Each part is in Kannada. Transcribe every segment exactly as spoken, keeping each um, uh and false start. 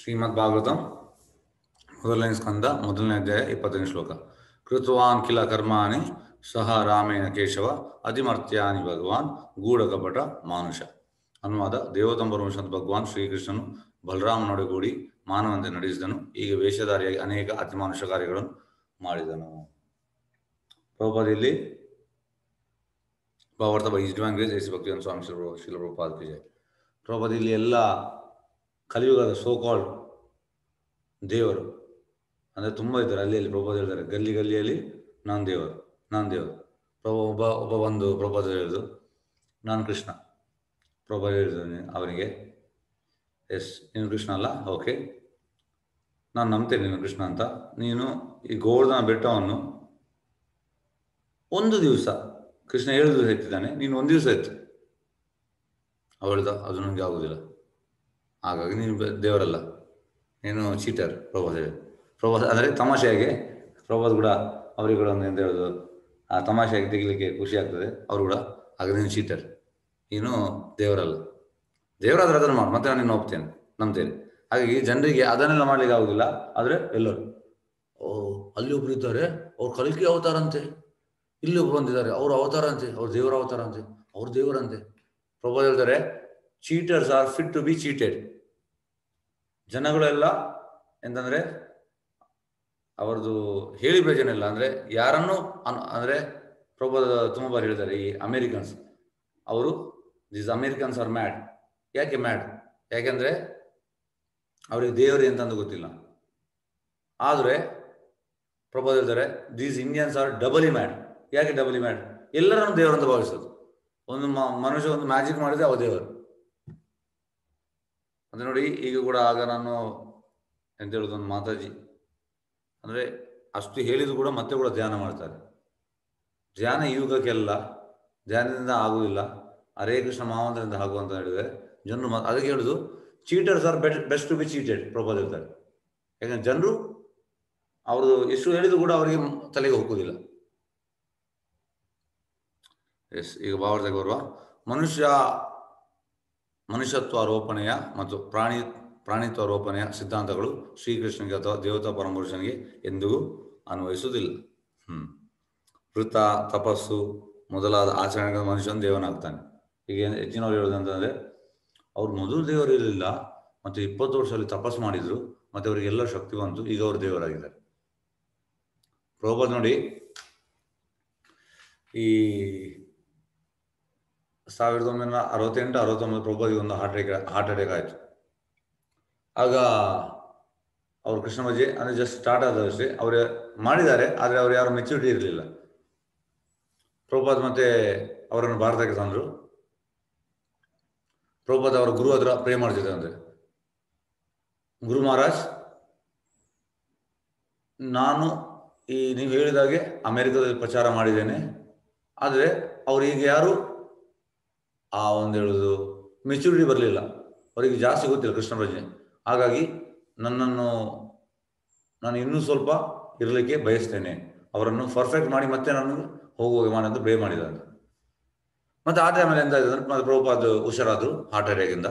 ಶ್ರೀಮದ್ ಭಾಗವತಂ ಮೊದಲನೇ ಸ್ಕಂದ ಮೊದಲನೇ ಅಧ್ಯಾಯ ಇಪ್ಪತ್ತನೇ ಶ್ಲೋಕ. ಕೃತವಾನ್ ಕಿಲ ಕರ್ಮಾಣಿ ಸಹ ರಾಮೇಣ ಕೇಶವ ಅತಿಮರ್ತ್ಯಾನಿ ಭಗವಾನ್ ಗೂಢಕಪಟ ಮಾನುಷ. ಅನುವಾದ: ದೇವೋತ್ತಮ ಭಗವಾನ್ ಶ್ರೀಕೃಷ್ಣನು ಬಲರಾಮನೊಡಗೂಡಿ ಮಾನವಂತೆ ನಡೆಸಿದನು. ಈಗ ವೇಷಧಾರಿಯಾಗಿ ಅನೇಕ ಅತಿಮಾನುಷ ಕಾರ್ಯಗಳನ್ನು ಮಾಡಿದನು. ಪ್ರಭುಪಾದಲ್ಲಿ ಭಾವಾರ್ಥ by his divine grace S Bhaktivedanta Swami Srila Prabhupada ಕಿ ಜೈ. ಪ್ರಭುಪಾದ ಇಲ್ಲಿ ಎಲ್ಲ ಕಲಿಯುಗದ ಸೋ ಕಾಲ್ಡ್ ದೇವರು ಅಂದರೆ ತುಂಬ ಇದ್ದಾರೆ. ಅಲ್ಲಿ ಅಲ್ಲಿ ಪ್ರಭುಪಾದ ಹೇಳ್ತಾರೆ, ಗಲ್ಲಿ ಗಲ್ಲಿಯಲ್ಲಿ ನಾನು ದೇವರು, ನಾನು ದೇವರು. ಪ್ರಭು ಒಬ್ಬ ಒಬ್ಬ ಒಂದು ಪ್ರಭುಪಾದ ಹೇಳಿದ್ರು, ನಾನು ಕೃಷ್ಣ. ಪ್ರಭುಪಾದ ಹೇಳಿದ್ರು ಅವನಿಗೆ, ಎಸ್ ನೀನು ಕೃಷ್ಣ ಅಲ್ಲ, ಓಕೆ ನಾನು ನಂಬ್ತೇನೆ ನೀನು ಕೃಷ್ಣ ಅಂತ. ನೀನು ಈ ಗೋವರ್ಧನ ಬೆಟ್ಟವನ್ನು ಒಂದು ದಿವಸ, ಕೃಷ್ಣ ಏಳು ದಿವಸ ಎತ್ತಿದ್ದಾನೆ, ನೀನು ಒಂದು ದಿವಸ ಎತ್ತು. ಅವಳ್ದ ಅದು ನನಗೆ ಆಗುವುದಿಲ್ಲ, ಹಾಗಾಗಿ ನೀನು ದೇವರಲ್ಲ, ನೀನು ಚೀಟರ್. ಪ್ರಭಾದ ಹೇಳಿ ಪ್ರಭಾದ ಅಂದರೆ ತಮಾಷೆಯಾಗಿ ಪ್ರಭಾದ ಕೂಡ ಅವರಿಗೆ ಕೂಡ ಒಂದು ಎಂತ ಹೇಳೋದು, ಆ ತಮಾಷೆಯಾಗಿ ತೆಗಿಲಿಕ್ಕೆ ಖುಷಿ ಆಗ್ತದೆ. ಅವರು ಕೂಡ ಆಗ ನೀನು ಚೀಟರ್, ನೀನು ದೇವರಲ್ಲ. ದೇವರಾದ್ರೆ ಅದನ್ನು ಮಾಡಿ, ಮತ್ತೆ ನಾನು ನಿನ್ನ ಒಪ್ತೇನೆ, ನಂಬ್ತೇನೆ. ಹಾಗಾಗಿ ಜನರಿಗೆ ಅದನ್ನೆಲ್ಲ ಮಾಡಲಿಕ್ಕೆ ಆಗುದಿಲ್ಲ. ಆದರೆ ಎಲ್ಲರೂ ಓ ಅಲ್ಲಿ ಒಬ್ರು ಇದ್ದಾರೆ, ಅವ್ರು ಕಲಿಕೆ ಅವತಾರಂತೆ, ಇಲ್ಲಿ ಒಬ್ರು ಬಂದಿದ್ದಾರೆ, ಅವ್ರ ಅವತಾರ ಅಂತೆ, ಅವ್ರ ದೇವರ ಅವತಾರ ಅಂತೆ, ಅವ್ರ ದೇವರಂತೆ. ಪ್ರಭು ಹೇಳ್ತಾರೆ, cheaters are fit to be cheated. ಜನಗಳೆಲ್ಲ ಎಂತಂದ್ರೆ ಅವರದು ಹೇಳಿ ಪ್ರಯೋಜನ ಇಲ್ಲ. ಅಂದರೆ ಯಾರನ್ನು ಅನ್ ಅಂದರೆ ಪ್ರಭು ತುಂಬ ಬಾರಿ ಹೇಳಿದ್ದಾರೆ, ಈ ಅಮೇರಿಕನ್ಸ್ ಅವರು, ದಿಸ್ ಅಮೇರಿಕನ್ಸ್ ಆರ್ ಮ್ಯಾಡ್. ಯಾಕೆ ಮ್ಯಾಡ್? ಯಾಕೆಂದರೆ ಅವರಿಗೆ ದೇವರು ಎಂತಂದು ಗೊತ್ತಿಲ್ಲ. ಆದರೆ ಪ್ರಭು ಹೇಳ್ತಾರೆ, these Indians are doubly mad. ಯಾಕೆ ಡಬಲಿ ಮ್ಯಾಡ್? ಎಲ್ಲರನ್ನು ದೇವರಂತ ಭಾವಿಸೋದು. ಒಂದು ಮನುಷ್ಯ ಒಂದು ಮ್ಯಾಜಿಕ್ ಮಾಡಿದ್ರೆ ಅವ ದೇವರು. ಅದೇ ನೋಡಿ, ಈಗ ಕೂಡ ಆಗ ನಾನು ಎಂತ ಹೇಳೋದು, ಒಂದು ಮಾತಾಜಿ ಅಂದರೆ ಅಷ್ಟು ಹೇಳಿದ್ರು ಕೂಡ ಮತ್ತೆ ಕೂಡ ಧ್ಯಾನ ಮಾಡ್ತಾರೆ. ಧ್ಯಾನ ಯುಗಕ್ಕೆಲ್ಲ ಧ್ಯಾನದಿಂದ ಆಗುವುದಿಲ್ಲ, ಹರೇ ಕೃಷ್ಣ ಮಹಾಮಂತ್ರದಿಂದ ಆಗುವಂತ ಹೇಳಿದ್ರೆ ಜನರು ಅದಕ್ಕೆ ಹೇಳುದು, cheaters are best best to be cheated. ಪ್ರಭಾದ ಹೇಳ್ತಾರೆ. ಯಾಕಂದ್ರೆ ಜನರು ಅವರು ಎಷ್ಟು ಹೇಳಿದ್ರು ಕೂಡ ಅವರಿಗೆ ತಲೆಗೆ ಹೋಗುವುದಿಲ್ಲ. ಎಸ್ ಈಗ ಭಾವಾರ್ಥಕ್ಕೆ ಬರುವ ಮನುಷ್ಯ ಮನುಷ್ಯತ್ವಾರೋಪಣೆಯ ಮತ್ತು ಪ್ರಾಣಿ ಪ್ರಾಣಿತ್ವಾರೋಪಣೆಯ ಸಿದ್ಧಾಂತಗಳು ಶ್ರೀಕೃಷ್ಣನಿಗೆ ಅಥವಾ ದೇವತಾ ಪರಮಪುರುಷನಿಗೆ ಎಂದಿಗೂ ಅನ್ವಯಿಸುವುದಿಲ್ಲ. ಹ್ಮ್ ವೃತ ತಪಸ್ಸು ಮೊದಲಾದ ಆಚರಣೆಗಳ ಮನುಷ್ಯನ ದೇವನಾಗ್ತಾನೆ. ಈಗ ಹೆಚ್ಚಿನವ್ರು ಹೇಳೋದಂತಂದ್ರೆ, ಅವ್ರು ಮೊದಲು ದೇವರು ಇರಲಿಲ್ಲ, ಮತ್ತು ಇಪ್ಪತ್ತು ವರ್ಷದಲ್ಲಿ ತಪಸ್ಸು ಮಾಡಿದ್ರು, ಮತ್ತೆ ಅವರಿಗೆಲ್ಲ ಶಕ್ತಿ ಬಂತು, ಈಗ ಅವರು ದೇವರಾಗಿದ್ದಾರೆ. ಪ್ರಭುಪಾದ ನೋಡಿ, ಈ ಸಾವಿರದ ಒಂಬೈನೂರ ಅರವತ್ತೆಂಟು ಅರವತ್ತೊಂಬತ್ತು ಪ್ರಭುಪಾದಿಗೆ ಒಂದು ಹಾರ್ಟ್ ಅಟ್ಯಾಕ್ ಹಾರ್ಟ್ ಅಟ್ಯಾಕ್ ಆಯಿತು. ಆಗ ಅವರು ಕೃಷ್ಣ ಭಜೆ ಅಂದರೆ ಜಸ್ಟ್ ಸ್ಟಾರ್ಟ್ ಆದಷ್ಟೇ ಅವರು ಮಾಡಿದ್ದಾರೆ, ಆದರೆ ಅವರು ಯಾರು ಮೆಚ್ಯೂರಿಟಿ ಇರಲಿಲ್ಲ. ಪ್ರಭುಪಾದ ಮತ್ತೆ ಅವರನ್ನು ಭಾರತಕ್ಕೆ ತಂದರು. ಪ್ರಭುಪಾದ ಅವರ ಗುರು ಹತ್ರ ಪ್ರೇ ಮಾಡ್ತಿದ್ದಾರೆ, ಅಂದರೆ ಗುರು ಮಹಾರಾಜ್, ನಾನು ಈ ನೀವು ಹೇಳಿದಾಗೆ ಅಮೆರಿಕದಲ್ಲಿ ಪ್ರಚಾರ ಮಾಡಿದ್ದೇನೆ, ಆದರೆ ಅವರು ಈಗ ಯಾರು ಆ ಒಂದು ಹೇಳೋದು ಮೆಚುರಿಟಿ ಬರಲಿಲ್ಲ, ಅವರಿಗೆ ಜಾಸ್ತಿ ಗೊತ್ತಿಲ್ಲ ಕೃಷ್ಣ ಭಜನೆ. ಹಾಗಾಗಿ ನನ್ನನ್ನು ನಾನು ಇನ್ನೂ ಸ್ವಲ್ಪ ಇರಲಿಕ್ಕೆ ಬಯಸ್ತೇನೆ, ಅವರನ್ನು ಪರ್ಫೆಕ್ಟ್ ಮಾಡಿ ಮತ್ತೆ ನಾನು ಹೋಗುವಾಗ ಮಾಡಿ ಅಂತ ಪ್ರೇ ಮಾಡಿದ್ದಾರೆ. ಮತ್ತೆ ಆ ಟೈಮಲ್ಲಿ ಎಂತ ಆಯ್ತು ಅಂದ್ರೆ, ಮತ್ತೆ ಪ್ರಭುಪಾದ ಹುಷಾರಾದ್ರು ಹಾರ್ಟ್ ಅಟ್ಯಾಕಿಂದ.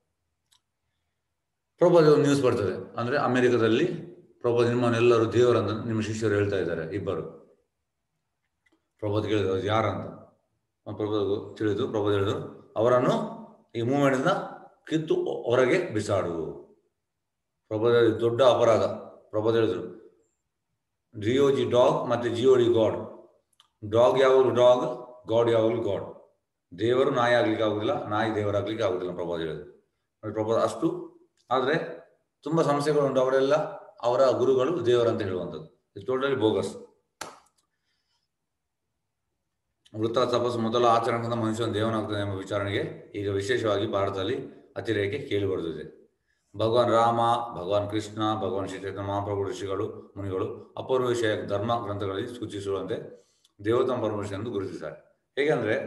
ಪ್ರಭುಪಾದ ಒಂದು ನ್ಯೂಸ್ ಬರ್ತದೆ, ಅಂದರೆ ಅಮೆರಿಕದಲ್ಲಿ ಪ್ರಭುಪಾದ ನಿಮ್ಮನ್ನೆಲ್ಲರೂ ದೇವರಂತ ನಿಮ್ಮ ಶಿಷ್ಯರು ಹೇಳ್ತಾ ಇದ್ದಾರೆ. ಇಬ್ಬರು ಪ್ರಭುಪಾದ ಕೇಳಿದ್ರು, ಯಾರಂತ. ಪ್ರಭುಪಾದ ತಿಳಿದು ಪ್ರಭುಪಾದ ಹೇಳಿದ್ರು, ಅವರನ್ನು ಈ ಮೂವ್ಮೆಂಟಿಂದ ಕಿತ್ತು ಹೊರಗೆ ಬಿಸಾಡು. ಪ್ರಭುಪಾದ ದೊಡ್ಡ ಅಪರಾಧ. ಪ್ರಭುಪಾದ ಹೇಳಿದ್ರು, ಜಿಯೋ ಜಿ ಡಾಗ್ ಮತ್ತೆ ಜಿಯೋ ಡಿ ಗಾಡ್. ಡಾಗ್ ಯಾವಾಗಲೂ ಡಾಗ್, ಗಾಡ್ ಯಾವಾಗಲೂ ಗಾಡ್. ದೇವರು ನಾಯಿ ಆಗ್ಲಿಕ್ಕೆ ಆಗುದಿಲ್ಲ, ನಾಯಿ ದೇವರಾಗ್ಲಿಕ್ಕೆ ಆಗುದಿಲ್ಲ. ಪ್ರಭುಪಾದ ಹೇಳಿದ್ರು. ಪ್ರಭುಪಾದ ಅಷ್ಟು. ಆದರೆ ತುಂಬ ಸಮಸ್ಯೆಗಳುಂಟು, ಅವರೆಲ್ಲ ಅವರ ಗುರುಗಳು ದೇವರಂತ ಹೇಳುವಂಥದ್ದು. ಇದು ಟೋಟಲಿ ಬೋಗಸ್. ವೃತ್ತ ತಪಸ್ಸು ಮೊದಲ ಆಚರಣೆಯಿಂದ ಮನುಷ್ಯನ ದೇವನಾಗ್ತಾನೆ ಎಂಬ ವಿಚಾರಣೆಗೆ ಈಗ ವಿಶೇಷವಾಗಿ ಭಾರತದಲ್ಲಿ ಅತಿರೇಕ ಕೇಳಿ ಬರುತ್ತಿದೆ. ಭಗವಾನ್ ರಾಮ, ಭಗವಾನ್ ಕೃಷ್ಣ, ಭಗವಾನ್ ಶ್ರೀ ಚೈತನ್ಯ ಮಹಾಪ್ರಭು, ಋಷಿಗಳು, ಮುನಿಗಳು ಅಪೂರ್ವ ವಿಷಯ ಧರ್ಮ ಗ್ರಂಥಗಳಲ್ಲಿ ಸೂಚಿಸುವಂತೆ ದೇವೋತ್ತಮ ಪರಮಪುರುಷ ಎಂದು ಗುರುತಿಸಿದ್ದಾರೆ. ಹೇಗೆಂದ್ರೆ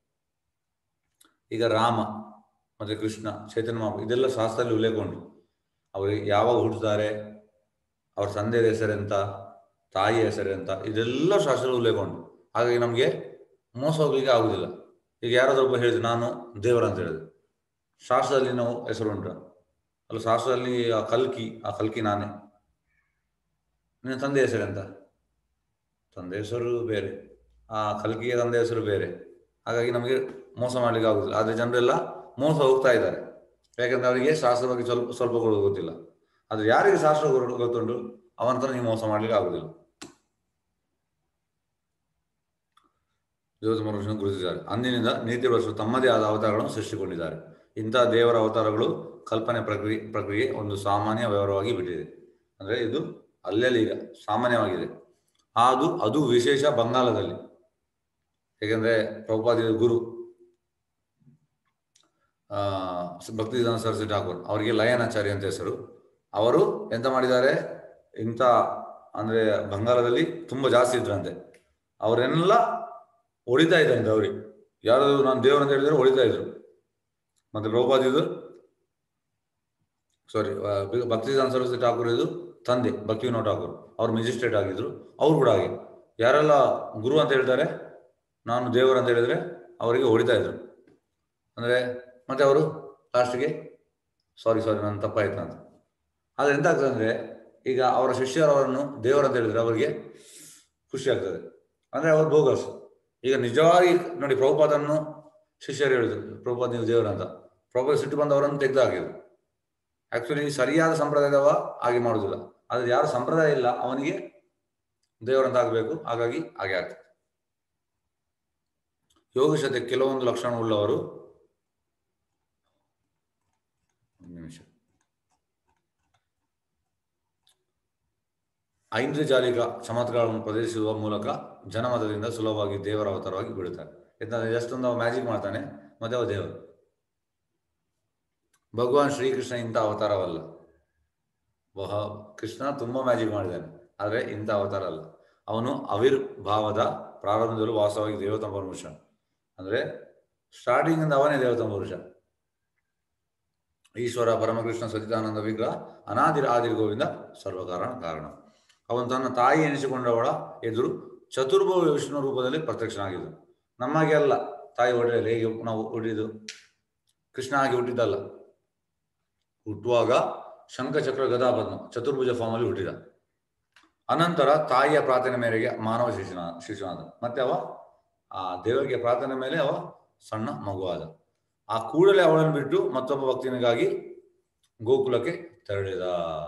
ಈಗ ರಾಮ ಮತ್ತೆ ಕೃಷ್ಣ, ಚೈತನ್ಯ ಮಹಾಪ್ರಭು ಇದೆಲ್ಲ ಶಾಸ್ತ್ರದಲ್ಲಿ ಉಲ್ಲೇಖ ಉಂಟು. ಅವರಿಗೆ ಯಾವಾಗ ಹುಟ್ಟುತ್ತಾರೆ, ಅವ್ರ ತಂದೆಯ ಹೆಸರೆಂತ, ತಾಯಿಯ ಹೆಸರೆಂತ, ಇದೆಲ್ಲ ಶಾಸ್ತ್ರದಲ್ಲಿ ಉಲ್ಲೇಖ ಉಂಟು. ಹಾಗಾಗಿ ನಮಗೆ ಮೋಸ ಹೋಗ್ಲಿಕ್ಕೆ ಆಗುದಿಲ್ಲ. ಈಗ ಯಾರಾದ್ರೂ ಒಬ್ಬ ಹೇಳಿದ್ರು ನಾನು ದೇವರಂತ ಹೇಳಿದ್ರು, ಶಾಸ್ತ್ರದಲ್ಲಿ ನಾವು ಹೆಸರು ಉಂಟು, ಅಲ್ಲ ಶಾಸ್ತ್ರದಲ್ಲಿ ಆ ಕಲ್ಕಿ ಆ ಕಲ್ಕಿ ನಾನೇ. ನಿನ್ನ ತಂದೆ ಹೆಸರು ಎಂತ? ತಂದೆ ಹೆಸರು ಬೇರೆ, ಆ ಕಲ್ಕಿಯ ತಂದೆ ಹೆಸರು ಬೇರೆ. ಹಾಗಾಗಿ ನಮಗೆ ಮೋಸ ಮಾಡಲಿಕ್ಕೆ ಆಗುದಿಲ್ಲ. ಆದರೆ ಜನರೆಲ್ಲ ಮೋಸ ಹೋಗ್ತಾ ಇದ್ದಾರೆ, ಯಾಕಂದ್ರೆ ಅವರಿಗೆ ಶಾಸ್ತ್ರ ಬಗ್ಗೆ ಸ್ವಲ್ಪ ಸ್ವಲ್ಪ ಕೂಡ ಗೊತ್ತಿಲ್ಲ. ಆದರೆ ಯಾರಿಗೆ ಶಾಸ್ತ್ರ ಗೊತ್ತುಂಟು ಅವನ ಹತ್ರ ನೀವು ಮೋಸ ಮಾಡಲಿಕ್ಕೆ ಆಗುದಿಲ್ಲ. ದೇವತ ಮನುಷ್ಯನ ಗುರುತಿಸಿದ್ದಾರೆ. ಅಂದಿನಿಂದ ನೀತಿ ವರ್ಷರು ತಮ್ಮದೇ ಆದ ಅವತಾರಗಳನ್ನು ಸೃಷ್ಟಿಕೊಂಡಿದ್ದಾರೆ. ಇಂತಹ ದೇವರ ಅವತಾರಗಳು ಕಲ್ಪನೆ ಪ್ರಕ್ರಿಯೆ ಪ್ರಕ್ರಿಯೆ ಒಂದು ಸಾಮಾನ್ಯ ವ್ಯವಹಾರವಾಗಿ ಬಿಟ್ಟಿದೆ. ಅಂದರೆ ಇದು ಅಲ್ಲೆಲ್ಲಿ ಈಗ ಸಾಮಾನ್ಯವಾಗಿದೆ. ಅದು ಅದು ವಿಶೇಷ ಬಂಗಾಲದಲ್ಲಿ. ಏಕೆಂದರೆ ಪ್ರಭುಪಾದ ಗುರು ಆ ಭಕ್ತಿಸಿದ್ಧಾಂತ ಸರಸ್ವತಿ ಠಾಕೂರ್, ಅವರಿಗೆ ಲಯನಾಚಾರ್ಯ ಅಂತ ಹೆಸರು. ಅವರು ಎಂತ ಮಾಡಿದ್ದಾರೆ, ಇಂಥ ಅಂದರೆ ಬಂಗಾಲದಲ್ಲಿ ತುಂಬ ಜಾಸ್ತಿ ಇದ್ರಂತೆ. ಅವರೆಲ್ಲ ಹೊಡಿತಾ ಇದ್ರಂತೆ. ಅವ್ರಿಗೆ ಯಾರು ನಾನು ದೇವರು ಅಂತ ಹೇಳಿದ್ರೆ ಹೊಡಿತಾ ಇದ್ರು. ಮತ್ತೆ ಪ್ರಭುಪಾದ ಇದು ಸಾರಿ ಭಕ್ತಿಸಿದ್ಧಾಂತ ಸರಸ್ವತಿ ಠಾಕೂರ್ ಇದು ತಂದೆ ಭಕ್ತಿ ವಿನೋದ್ ಠಾಕೂರ್, ಅವ್ರು ಮ್ಯಾಜಿಸ್ಟ್ರೇಟ್ ಆಗಿದ್ರು. ಅವ್ರು ಕೂಡ ಹಾಗೆ ಯಾರೆಲ್ಲ ಗುರು ಅಂತ ಹೇಳ್ತಾರೆ, ನಾನು ದೇವರು ಅಂತ ಹೇಳಿದ್ರೆ ಅವರಿಗೆ ಹೊಡಿತಾ ಇದ್ರು. ಅಂದರೆ ಮತ್ತೆ ಅವರು ಲಾಸ್ಟ್ಗೆ ಸಾರಿ ಸಾರಿ ನಾನು ತಪ್ಪಾಯ್ತು ಅಂತ. ಆದರೆ ಎಂತ ಆಗ್ತದೆ ಅಂದರೆ, ಈಗ ಅವರ ಶಿಷ್ಯರವರನ್ನು ದೇವರು ಅಂತ ಹೇಳಿದ್ರೆ ಅವರಿಗೆ ಖುಷಿ ಆಗ್ತದೆ. ಅಂದರೆ ಅವ್ರು ಬೋಗಸ್. ಈಗ ನಿಜವಾಗಿ ನೋಡಿ, ಪ್ರಭುಪಾದನ್ನು ಶಿಷ್ಯರು ಹೇಳಿದ್ರು ಪ್ರಭುಪಾದ ನೀವು ದೇವರು ಅಂತ. ಪ್ರಭುಪಾದ ಸಿಟ್ಟು ಬಂದವರನ್ನು ತೆಗೆದು ಹಾಕಿದ್ರು. ಆ್ಯಕ್ಚುಲಿ ಸರಿಯಾದ ಸಂಪ್ರದಾಯದವ ಹಾಗೆ ಮಾಡೋದಿಲ್ಲ. ಆದರೆ ಯಾರು ಸಂಪ್ರದಾಯ ಇಲ್ಲ ಅವನಿಗೆ ದೇವರಂತ ಆಗಬೇಕು. ಹಾಗಾಗಿ ಹಾಗೆ ಆಗ್ತದೆ. ಯೋಗಶತೆ ಕೆಲವೊಂದು ಲಕ್ಷಣ ಉಳ್ಳವರು ಒಂದು ನಿಮಿಷ ಐಂದ್ರಜಾಲಿಕ ಚಮತ್ಕಾರಗಳನ್ನು ಪ್ರದರ್ಶಿಸುವ ಮೂಲಕ ಜನಮತದಿಂದ ಸುಲಭವಾಗಿ ದೇವರ ಅವತಾರವಾಗಿ ಬಿಡುತ್ತಾರೆ. ಯಾಕಂದರೆ ಎಷ್ಟೊಂದು ಅವ ಮ್ಯಾಜಿಕ್ ಮಾಡ್ತಾನೆ, ಮತ್ತೆ ಅವ ದೇವರು. ಭಗವಾನ್ ಶ್ರೀಕೃಷ್ಣ ಇಂಥ ಅವತಾರವಲ್ಲ. ವಹ ಕೃಷ್ಣ ತುಂಬ ಮ್ಯಾಜಿಕ್ ಮಾಡಿದ್ದಾನೆ, ಆದರೆ ಇಂಥ ಅವತಾರ ಅಲ್ಲ. ಅವನು ಅವಿರ್ಭಾವದ ಪ್ರಾರಂಭದಲ್ಲೂ ವಾಸ್ತವವಾಗಿ ದೇವತಾ ಪುರುಷ. ಅಂದರೆ ಸ್ಟಾರ್ಟಿಂಗಿಂದ ಅವನೇ ದೇವತಾ ಪುರುಷ. ಈಶ್ವರ ಪರಮಕೃಷ್ಣ ಸಚ್ಚಿದಾನಂದ ವಿಗ್ರಹ ಅನಾದಿರ ಆದಿರ ಗೋವಿಂದ ಸರ್ವಕಾರಣ ಕಾರಣ. ಅವನು ತನ್ನ ತಾಯಿ ಎನಿಸಿಕೊಂಡವಳ ಎದುರು ಚತುರ್ಭುಜ ವಿಷ್ಣು ರೂಪದಲ್ಲಿ ಪ್ರತ್ಯಕ್ಷನಾಗಿದ್ದು. ನಮಗೆ ಅಲ್ಲ ತಾಯಿ ಹೊಡೆಯಲ್ಲ, ಹೇಗೆ ನಾವು ಹುಟ್ಟಿದ್ದು ಕೃಷ್ಣ ಹಾಗೆ ಹುಟ್ಟಿದ್ದಲ್ಲ. ಹುಟ್ಟುವಾಗ ಶಂಖಚಕ್ರ ಗದಾಪದ್ಮ ಚತುರ್ಭುಜ ಫಾರ್ಮಲ್ಲಿ ಹುಟ್ಟಿದ. ಅನಂತರ ತಾಯಿಯ ಪ್ರಾರ್ಥನೆ ಮೇರೆಗೆ ಮಾನವ ಶಿಶುನ ಶಿಶುನಾದ. ಮತ್ತೆ ಅವ ಆ ದೇವರಿಗೆ ಪ್ರಾರ್ಥನೆ ಮೇಲೆ ಅವ ಸಣ್ಣ ಮಗುವಾದ. ಆ ಕೂಡಲೇ ಅವಳನ್ನು ಬಿಟ್ಟು ಮತ್ತೊಬ್ಬ ಭಕ್ತಿನಿಗಾಗಿ ಗೋಕುಲಕ್ಕೆ ತೆರಳಿದ.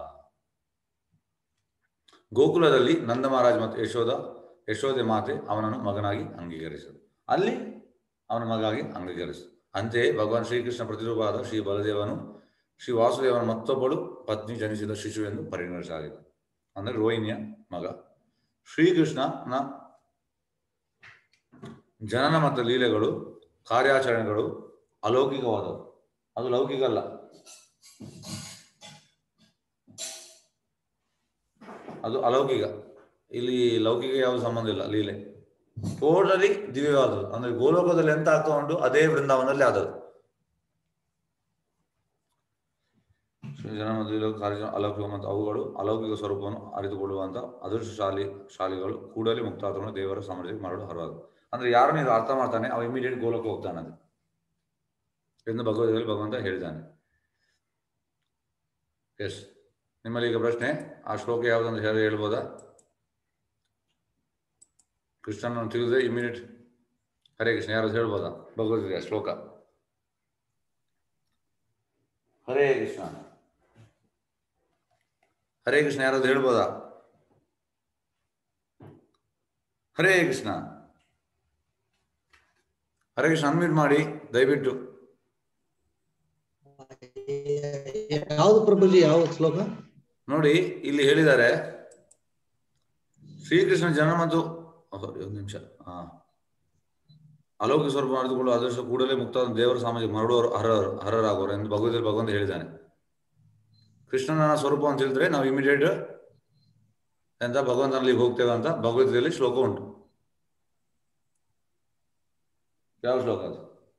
ಗೋಕುಲದಲ್ಲಿ ನಂದ ಮಹಾರಾಜ್ ಮತ್ತು ಯಶೋಧ ಯಶೋದೆ ಮಾತೆ ಅವನನ್ನು ಮಗನಾಗಿ ಅಂಗೀಕರಿಸಿದರು. ಅಲ್ಲಿ ಅವನ ಮಗಾಗಿ ಅಂಗೀಕರಿಸಿದರು. ಅಂತೆಯೇ ಭಗವಾನ್ ಶ್ರೀಕೃಷ್ಣ ಪ್ರತಿರೂಪವಾದ ಶ್ರೀ ಬಲದೇವನು ಶ್ರೀ ವಾಸುದೇವನ ಮತ್ತೊಬ್ಬಳು ಪತ್ನಿ ಜನಿಸಿದ ಶಿಶು ಎಂದು ಪರಿಗಣಿಸಲಾಗಿದೆ. ಅಂದರೆ ರೋಹಿಣಿಯ ಮಗ. ಶ್ರೀಕೃಷ್ಣನ ಜನನ ಮತ್ತು ಲೀಲೆಗಳು ಕಾರ್ಯಾಚರಣೆಗಳು ಅಲೌಕಿಕವಾದವು. ಅದು ಲೌಕಿಕ ಅಲ್ಲ, ಅದು ಅಲೌಕಿಕ. ಇಲ್ಲಿ ಲೌಕಿಕ ಯಾವ ಸಂಬಂಧ ಇಲ್ಲ. ಲೀಲೆ ಟೋಟಲಿ ದಿವ್ಯವಾದದ್ದು. ಅಂದ್ರೆ ಗೋಲೋಕದಲ್ಲಿ ಎಂತ ಆಗ್ತಾ ಉಂಟು ಅದೇ ವೃಂದಾವನದಲ್ಲಿ ಆದದ್ದು. ಜನ ಮತ್ತು ಕಾರ್ಯ ಅಲೌಕಿಕ ಮತ್ತು ಅವುಗಳು ಅಲೌಕಿಕ ಸ್ವರೂಪವನ್ನು ಅರಿತುಕೊಳ್ಳುವಂತ ಅದೃಷ್ಟಶಾಲಿ ಶಾಲಿಗಳು ಕೂಡಲೇ ಮುಕ್ತಾತ್ರವನ್ನು ದೇವರ ಸಾಮರ್ಥ್ಯಕ್ಕೆ ಮಾಡಲು ಹರವಾದ. ಅಂದ್ರೆ ಯಾರನ್ನು ಇದು ಅರ್ಥ ಮಾಡ್ತಾನೆ ಅವ ಇಮಿಡಿಯೇಟ್ ಗೋಲೋಕ ಹೋಗ್ತಾನೆ ಅದು ಎಂದು ಭಗವದ್ಗೀತೆಯಲ್ಲಿ ಭಗವಂತ ಹೇಳಿದ್ದಾನೆ. ಎಸ್, ನಿಮ್ಮಲ್ಲಿ ಈಗ ಪ್ರಶ್ನೆ, ಆ ಶ್ಲೋಕ ಯಾವುದಂತ ಹೇಳಿ ಹೇಳ್ಬೋದಾ? ಕೃಷ್ಣನ ತಿಳಿದ್ರೆ ಇಮಿಡಿಯೇಟ್ ಹರೇ ಕೃಷ್ಣ ಯಾರಾದ್ರು ಹೇಳ್ಬೋದಾ? ಭಗವದ್ಗೀತೆಯ ಶ್ಲೋಕ ಹರೇ ಕೃಷ್ಣ ಹರೇ ಕೃಷ್ಣ ಯಾರಾದ್ರು ಹೇಳ್ಬೋದಾ? ಹರೇ ಕೃಷ್ಣ ಹರೇ ಕೃಷ್ಣ ಅನ್ಮ್ಯೂಟ್ ಮಾಡಿ ದಯವಿಟ್ಟು. ಯಾವ್ದು ಪ್ರಭುಜಿ, ಯಾವ ಶ್ಲೋಕ ನೋಡಿ ಇಲ್ಲಿ ಹೇಳಿದ್ದಾರೆ, ಶ್ರೀಕೃಷ್ಣ ಜನ ಮತ್ತು ಒಂದು ನಿಮಿಷ ಹಾ ಅಲೌಕಿಕ ಸ್ವರೂಪ ಮಾಡಿದುಕೊಳ್ಳುವ ಅದೃಷ್ಟ ಕೂಡಲೇ ಮುಕ್ತ ದೇವರ ಸಾಮಾಜಿಕ ಮರಳುವರು ಹರ ಹರರಾಗುವರು ಎಂದು ಭಗವದ್ಗೀತೆ ಭಗವಂತ ಹೇಳಿದ್ದಾನೆ. ಕೃಷ್ಣನ ಸ್ವರೂಪ ಅಂತ ಹೇಳಿದ್ರೆ ನಾವು ಇಮಿಡಿಯೇಟ್ ಎಂತ ಭಗವಂತನಲ್ಲಿ ಹೋಗ್ತೇವೆ ಅಂತ ಭಗವದ್ಗೀತೆಯಲ್ಲಿ ಶ್ಲೋಕ ಉಂಟು. ಯಾವ ಶ್ಲೋಕ ಅದು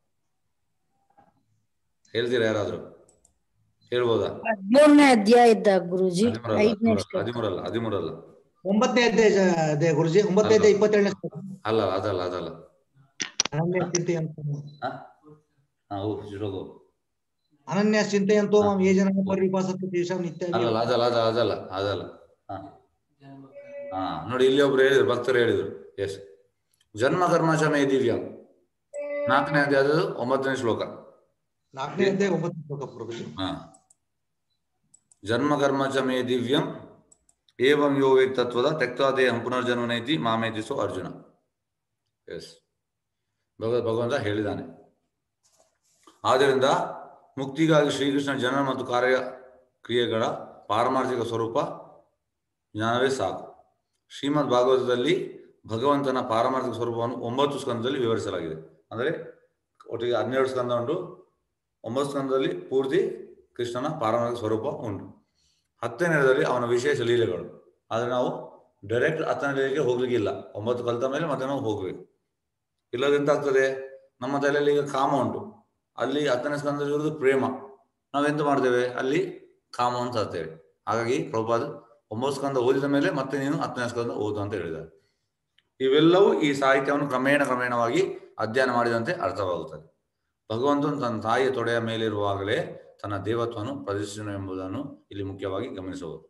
ಹೇಳ್ತೀರಾ? ಯಾರಾದ್ರು ಹೇಳ್ಬೋದಾ? ಹದಿಮೂರನೇ ಅಧ್ಯಾಯದ ಗುರುಜಿ, ಹದಿಮೂರಲ್ಲ ಹದಿಮೂರಲ್ಲ ಒಂಬತ್ತನೇ ಅಧ್ಯಾಯ ಗುರುಜಿ, ಒಂಬತ್ತನೇ ಅಧ್ಯಾಯ ಇಪ್ಪತ್ತೇಳನೇ ಶ್ಲೋಕ. ಅಲ್ಲ ಅದಲ್ಲ ಅದಲ್ಲ ಅನನ್ಯ ಸ್ಥಿತಿ ಅಂತ ಹಾ ಶ್ಲೋಕ ಅನನ್ಯ ಚಿಂತೆಯಂತೋ ಮಾಂ ಯೇ ಜನಃ ಪರಿಪಾಸತೆ ತೇಷಾಂ ನಿತ್ಯಾಭಿಯುಕ್ತಂ. ಅಲ್ಲಲ್ಲ ಅದಲ್ಲ ಅದಲ್ಲ ಅದಲ್ಲ ಅದಲ್ಲ ಹಾ ಹಾ ನೋಡಿ ಇಲ್ಲಿ ಒಬ್ರು ಹೇಳಿದ್ರು, ಭಕ್ತರು ಹೇಳಿದ್ರು. ಎಸ್, ಜನ್ಮ ಕರ್ಮ ಚ ಮೇ ದಿವ್ಯಂ, ನಾಲ್ಕನೇ ಅಧ್ಯಾಯ ಅದು ಒಂಬತ್ತನೇ ಶ್ಲೋಕ. ನಾಲ್ಕನೇ ಅಧ್ಯಾಯ ಒಂಬತ್ತನೇ ಶ್ಲೋಕ ಪ್ರಭುಜಿ. ಹಾ, ಜನ್ಮ ಕರ್ಮ ಚ ಮೇ ದಿವ್ಯಂ ಏವಂ ಯೋ ವೇದ್ ತತ್ವದ ತ್ಯಕ್ತ್ವಾ ದೇಹಂ ಪುನರ್ಜನ್ಮನೇತಿ ಮಾಮೇತಿ ಸೋ ಅರ್ಜುನ. ಎಸ್, ಭಗವದ್ ಭಗವಂತ ಹೇಳಿದ್ದಾನೆ. ಆದ್ದರಿಂದ ಮುಕ್ತಿಗಾಗಿ ಶ್ರೀಕೃಷ್ಣ ಜನನ ಮತ್ತು ಕಾರ್ಯ ಕ್ರಿಯೆಗಳ ಪಾರಮಾರ್ಥಿಕ ಸ್ವರೂಪ ಜ್ಞಾನವೇ ಸಾಕು. ಶ್ರೀಮದ್ ಭಾಗವತದಲ್ಲಿ ಭಗವಂತನ ಪಾರಮಾರ್ಥಿಕ ಸ್ವರೂಪವನ್ನು ಒಂಬತ್ತು ಸ್ಕಂದದಲ್ಲಿ ವಿವರಿಸಲಾಗಿದೆ. ಅಂದರೆ ಒಟ್ಟಿಗೆ ಹನ್ನೆರಡು ಸ್ಕಂದ ಉಂಟು. ಒಂಬತ್ತು ಸ್ಕಂದದಲ್ಲಿ ಪೂರ್ತಿ ಕೃಷ್ಣನ ಪಾರಮಾರ್ಥಿಕ ಸ್ವರೂಪ ಉಂಟು. ಹತ್ತನೇದಲ್ಲಿ ಅವನ ವಿಶೇಷ ಲೀಲೆಗಳು. ಆದರೆ ನಾವು ಡೈರೆಕ್ಟ್ ಹತ್ತನೇ ಲೀಲೆಗೆ ಹೋಗ್ಲಿಕ್ಕಿಲ್ಲ. ಒಂಬತ್ತು ಕಲಿತ ಮೇಲೆ ಮತ್ತೆ ನಾವು ಹೋಗ್ಬೇಕು. ಇಲ್ಲದೆಂತ ಆಗ್ತದೆ, ನಮ್ಮ ತಲೆಯಲ್ಲಿ ಈಗ ಕಾಮ ಉಂಟು, ಅಲ್ಲಿ ಹತ್ತನೇ ಸ್ಕಂದದಲ್ಲಿ ಇರುವುದು ಪ್ರೇಮ. ನಾವೆಂತ ಮಾಡ್ತೇವೆ, ಅಲ್ಲಿ ಕಾಮವನ್ನು ತರ್ತೇವೆ. ಹಾಗಾಗಿ ಪ್ರಭುಪಾದ ಒಂಬತ್ತು ಸ್ಕಂದ ಓದಿದ ಮೇಲೆ ಮತ್ತೆ ನೀನು ಹತ್ತನೇ ಸ್ಕಂದ ಓದು ಅಂತ ಹೇಳಿದ್ದಾರೆ. ಇವೆಲ್ಲವೂ ಈ ಸಾಹಿತ್ಯವನ್ನು ಕ್ರಮೇಣ ಕ್ರಮೇಣವಾಗಿ ಅಧ್ಯಯನ ಮಾಡಿದಂತೆ ಅರ್ಥವಾಗುತ್ತದೆ. ಭಗವಂತನು ತನ್ನ ತಾಯಿಯ ತೊಡೆಯ ಮೇಲಿರುವಾಗಲೇ ತನ್ನ ದೇವತ್ವವನ್ನು ಪ್ರದರ್ಶಿಸನು ಎಂಬುದನ್ನು ಇಲ್ಲಿ ಮುಖ್ಯವಾಗಿ ಗಮನಿಸಬಹುದು.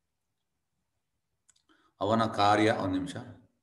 ಅವನ ಕಾರ್ಯ ಒಂದು ನಿಮಿಷ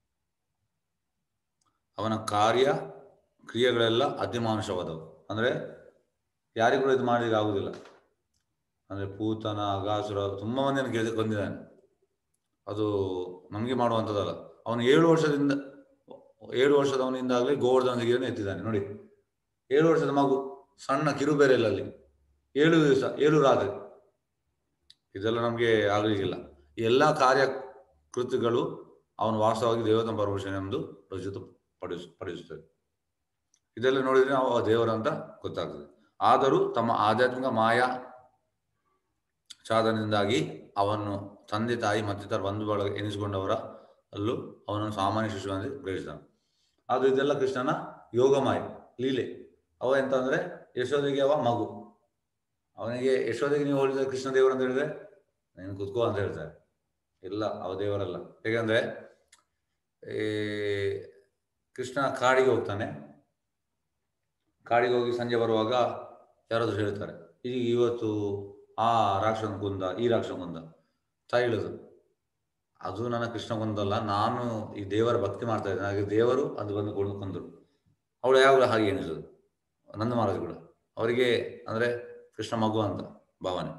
ಅವನ ಕಾರ್ಯ ಕ್ರಿಯೆಗಳೆಲ್ಲ ಅತಿಮಾನುಷವಾದವು. ಅಂದರೆ ಯಾರಿಗೂ ಇದು ಮಾಡಲಿಕ್ಕೆ ಆಗುವುದಿಲ್ಲ. ಅಂದರೆ ಪೂತನ, ಅಗಾಸುರ ತುಂಬ ಮಂದಿಯನ್ನು ಗೆದ್ದು ಕೊಂದಿದ್ದಾನೆ. ಅದು ನಮಗೆ ಮಾಡುವಂಥದ್ದಲ್ಲ. ಅವನು ಏಳು ವರ್ಷದಿಂದ ಏಳು ವರ್ಷದವನಿಂದಾಗಲೇ ಗೋವರ್ಧನ ಗಿರಿಯನ್ನು ಎತ್ತಿದ್ದಾನೆ. ನೋಡಿ, ಏಳು ವರ್ಷದ ಮಗು, ಸಣ್ಣ ಕಿರುಬೆರೆಯಲ್ಲಿ ಏಳು ದಿವಸ ಏಳು ರಾತ್ರಿ. ಇದೆಲ್ಲ ನಮಗೆ ಆಗಲಿಕ್ಕಿಲ್ಲ. ಈ ಎಲ್ಲ ಕಾರ್ಯ ಕೃತ್ಯಗಳು ಅವನು ವಾಸ್ತವವಾಗಿ ದೇವತ ಪರಮೇಶ್ವರ ಎಂದು ರಚಿತ ಪಡಿಸ ಪಡಿಸುತ್ತದೆ. ಇದೆಲ್ಲ ನೋಡಿದರೆ ನಾವು ದೇವರಂತ ಗೊತ್ತಾಗ್ತದೆ. ಆದರೂ ತಮ್ಮ ಆಧ್ಯಾತ್ಮಿಕ ಮಾಯಾ ಚಾದನದಿಂದಾಗಿ ಅವನು ತಂದೆ ತಾಯಿ ಮತ್ತಿತರ ಬಂಧು ಬಳಗ ಎನಿಸಿಕೊಂಡವರ ಅಲ್ಲೂ ಅವನನ್ನು ಸಾಮಾನ್ಯ ಶಿಶುವಾಗಿ ಗ್ರಹಿಸಿದನು. ಆದರೂ ಇದೆಲ್ಲ ಕೃಷ್ಣನ ಯೋಗಮಾಯ ಲೀಲೆ. ಅವ ಎಂತ ಅಂದರೆ, ಯಶೋದೆಗೆ ಅವ ಮಗು. ಅವನಿಗೆ ಯಶೋದೆಗೆ ನೀವು ಹೋಲಿಸಿದ ಕೃಷ್ಣ ದೇವರು ಅಂತ ಹೇಳಿದ್ರೆ ನೀನು ಕುತ್ಕೋ ಅಂತ ಹೇಳ್ತಾರೆ. ಇಲ್ಲ, ಅವ ದೇವರಲ್ಲ. ಹೇಗೆಂದರೆ, ಈ ಕೃಷ್ಣ ಕಾಡಿಗೆ ಹೋಗ್ತಾನೆ. ಕಾಡಿಗೆ ಹೋಗಿ ಸಂಜೆ ಬರುವಾಗ ಯಾರಾದರೂ ಹೇಳ್ತಾರೆ, ಈಗ ಇವತ್ತು ಆ ರಾಕ್ಷಸನ ಕೊಂದ, ಈ ರಾಕ್ಷಸ ಕೊಂದ ತಾಯಿ ಹೇಳೋದು, ಅದು ನನ್ನ ಕೃಷ್ಣ ಕೊಂದಲ್ಲ, ನಾನು ಈ ದೇವರ ಭಕ್ತಿ ಮಾಡ್ತಾ ಇದ್ದೇನೆ, ಹಾಗೆ ದೇವರು ಅದು ಬಂದು ಕೊಂಡು ಕೊಂದರು. ಅವಳು ಯಾವಾಗಲೂ ಹಾಗೆ ಎನಿಸೋದು. ನಂದ ಮಹಾರಾಜ್ ಕೂಡ ಅವರಿಗೆ ಅಂದರೆ ಕೃಷ್ಣ ಮಗು ಅಂತ ಭಾವನೆ.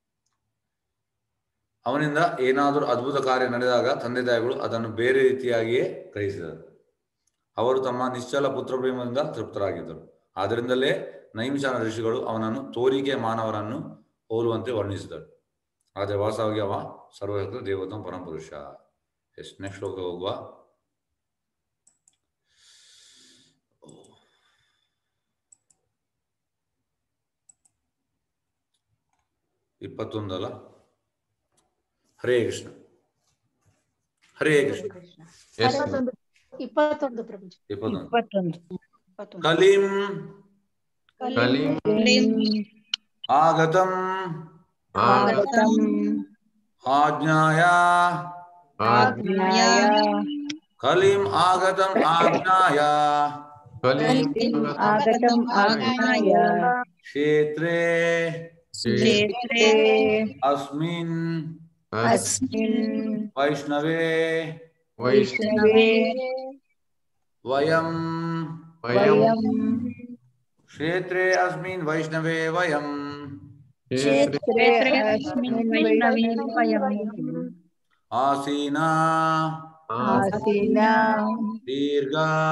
ಅವನಿಂದ ಏನಾದರೂ ಅದ್ಭುತ ಕಾರ್ಯ ನಡೆದಾಗ ತಂದೆ ತಾಯಿಗಳು ಅದನ್ನು ಬೇರೆ ರೀತಿಯಾಗಿಯೇ ಗ್ರಹಿಸಿದರು. ಅವರು ತಮ್ಮ ನಿಶ್ಚಲ ಪುತ್ರ ಪ್ರೇಮದಿಂದ ತೃಪ್ತರಾಗಿದ್ದರು. ಆದ್ದರಿಂದಲೇ ನೈಮಿಷಾನ ಋಷಿಗಳು ಅವನನ್ನು ತೋರಿಕೆ ಮಾನವರನ್ನು ಹೋಲುವಂತೆ ವರ್ಣಿಸಿದರು. ಆದರೆ ವಾಸ್ತವವಾಗಿ ಅವ ಸರ್ವಶಕ್ತ ದೇವೋತ್ತಮ ಪರಮಪುರುಷ. ಎಸ್, ನೆಕ್ಸ್ಟ್ ಶ್ಲೋಕ ಹೋಗುವ. ಇಪ್ಪತ್ತೊಂದಲ್ಲ, ಹರೇ ಕೃಷ್ಣ ಹರೇ ಕೃಷ್ಣ. ಇಪ್ಪತ್ತೊಂದು ಪ್ರಭುಜಿ. ಇಪ್ಪತ್ತೊಂದು. ಕಲಿಂ ಆಗತಂ ಆಜ್ಞಾಯ ಕಲಿಂ ಆಗತಂ ಆಜ್ಞಾಯ ಕ್ಷೇತ್ರೇ ಅಸ್ಮಿನ್ ವೈಷ್ಣವೇ ವಯಂ ಕ್ಷೇತ್ರೇ ಅಸ್ಮಿನ್ ವೈಷ್ಣವೇ ವಯಂ ಆಸೀನಾ ದೀರ್ಘ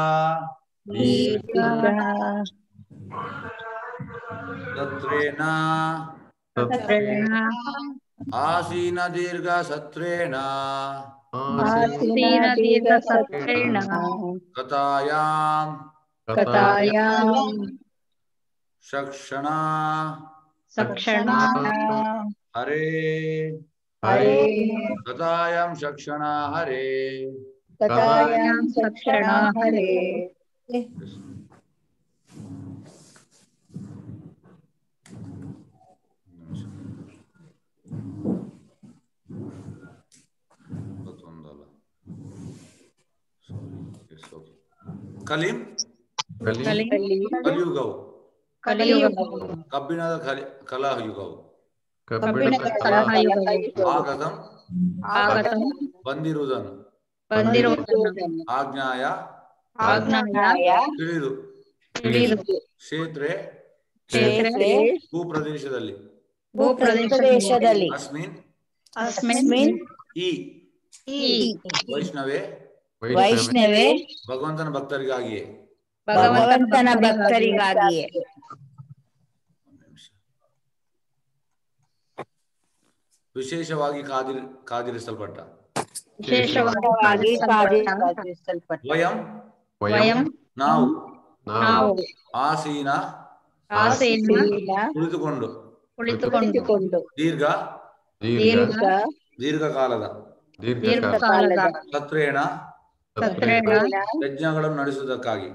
ಸತ್ರೇಣ ಆಸೀನ ದೀರ್ಘ ಸತ್ರೇಣ ಕಥಾಯಾಂ ಶಕ್ಷಣ ಹರೇ ಕಥಾಯಾಂ ಶಕ್ಷಣ ಹರೇ. ಕಲಿಂ ಕಲಿಯುಗವು ಕಲಿಯುಗವು ಕಬ್ಬಿಣದ ಕಲಿ ಕಲಯುಗವು ಕಬ್ಬಿಣದ ಕಲಹಯುಗವು ಆಗತಂ ಆಗತಂ ಬಂದಿರುವುದನ್ನು ಬಂದಿರುವುದನ್ನು ಆಜ್ಞಾಯ ಆಜ್ಞಾಯ ತಿಳಿದು ತಿಳಿದು ಕ್ಷೇತ್ರೆ ಕ್ಷೇತ್ರೇ ಭೂಪ್ರದೇಶದಲ್ಲಿ ಭೂಪ್ರದೇಶದಲ್ಲಿ ಅಸ್ಮಿನ್ ಅಸ್ಮಿನ್ ಈ ಈ ವೈಷ್ಣವೇ ವೈಷ್ಣವೇ ಭಗವಂತನ ಭಕ್ತರಿಗಾಗಿಯೇ ಭಗವಂತನ ಭಕ್ತರಿಗಾಗಿಯೇ ವಿಶೇಷವಾಗಿ ಕಾದಿರ್ ಕಾದಿರಿಸಲ್ಪಟ್ಟ ವಿಶೇಷವಾಗಿ ಕಾದಿರಿಸಲ್ಪಟ್ಟ ವಯಂ ವಯಂ ನಾವು ನಾವು ಆಸೀನ ಆಸೀನ ಕುಳಿತುಕೊಂಡು ಕುಳಿತುಕೊಂಡು ದೀರ್ಘ ದೀರ್ಘ ದೀರ್ಘಕಾಲದ ದೀರ್ಘಕಾಲದ ತತ್ರೇಣ ತತ್ರೇಣ ಯಜ್ಞಗಳನ್ನು ನಡೆಸುವುದಕ್ಕಾಗಿ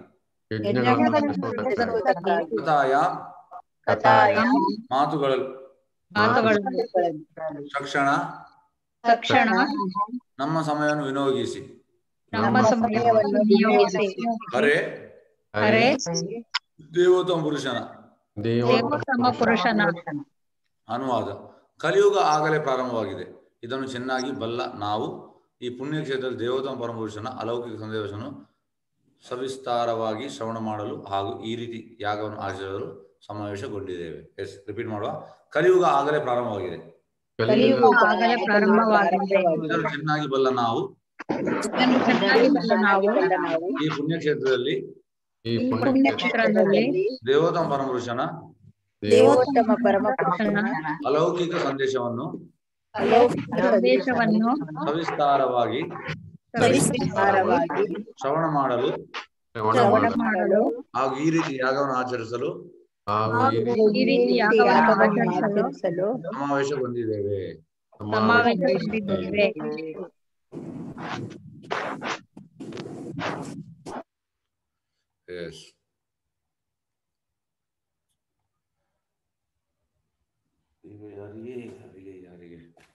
ಯಜ್ಞಗಳನ್ನು ಕಥಾಯ ಕಥಾಯ ಮಾತುಗಳು ಮಾತುಗಳನ್ನು ತಕ್ಷಣ ತಕ್ಷಣ ನಮ್ಮ ಸಮಯವನ್ನು ವಿನಿಯೋಗಿಸಿ ನಮ್ಮ ಸಮಯವನ್ನು ನಿಯೋಗಿಸಿ ಹರೇ ಹರೇ ದೇವೋತ್ತಮ ಪುರುಷನ ದೇವೋತ್ತಮ ಪುರುಷನ ಅನುವಾದ. ಕಲಿಯುಗ ಆಗಲೇ ಪ್ರಾರಂಭವಾಗಿದೆ. ಇದನ್ನು ಚೆನ್ನಾಗಿ ಬಲ್ಲ ನಾವು ಈ ಪುಣ್ಯಕ್ಷೇತ್ರದ ದೇವೋತ್ತಮ ಪರಮಪುರುಷನ ಅಲೌಕಿಕ ಸಂದೇಶವನ್ನು ಸವಿಸ್ತಾರವಾಗಿ ಶ್ರವಣ ಮಾಡಲು ಹಾಗೂ ಈ ರೀತಿ ಯಾಗವನ್ನು ಆಚರಿಸಲು ಸಮಾವೇಶಗೊಂಡಿದ್ದೇವೆ. ಎಸ್ ರಿಪೀಟ್ ಮಾಡುವ. ಕಲಿಯುಗ ಆಗಲೇ ಪ್ರಾರಂಭವಾಗಿದೆ. ಕಲಿಯುಗ ಆಗಲೇ ಪ್ರಾರಂಭವಾಗಿದೆ. ಇದನ್ನು ಚೆನ್ನಾಗಿ ಬಲ್ಲ ನಾವು ಇದನ್ನು ಚೆನ್ನಾಗಿ ಬಲ್ಲ ನಾವು ಈ ಪುಣ್ಯಕ್ಷೇತ್ರದಲ್ಲಿ ಈ ಪುಣ್ಯಕ್ಷೇತ್ರದಲ್ಲಿ ದೇವೋತ್ತಮ ಪರಮಪುರುಷನ ದೇವೋತ್ತಮ ಪರಮಪುರುಷನ ಅಲೌಕಿಕ ಸಂದೇಶವನ್ನು ಸಂದೇಶವನ್ನು ಸವಿಸ್ತಾರವಾಗಿ ಸವಿಸ್ತಾರವಾಗಿ ಶ್ರವಣ ಮಾಡಲು ಶ್ರವಣ ಮಾಡಲು ಹಾಗೂ ಈ ರೀತಿ ಯಾಗವನ್ನು ಆಚರಿಸಲು ಈ ರೀತಿ ಯಾಗವನ್ನು ಆಚರಿಸಲು ಸಮಾವೇಶಗೊಂಡಿದ್ದೇವೆ. ಸಮಾವೇಶಗೊಂಡಿದ್ದೇವೆ. Yes. ಈಗ ಯಾರಿಗೆ ಯಾರಿಗೆ ಯಾರಿಗೆ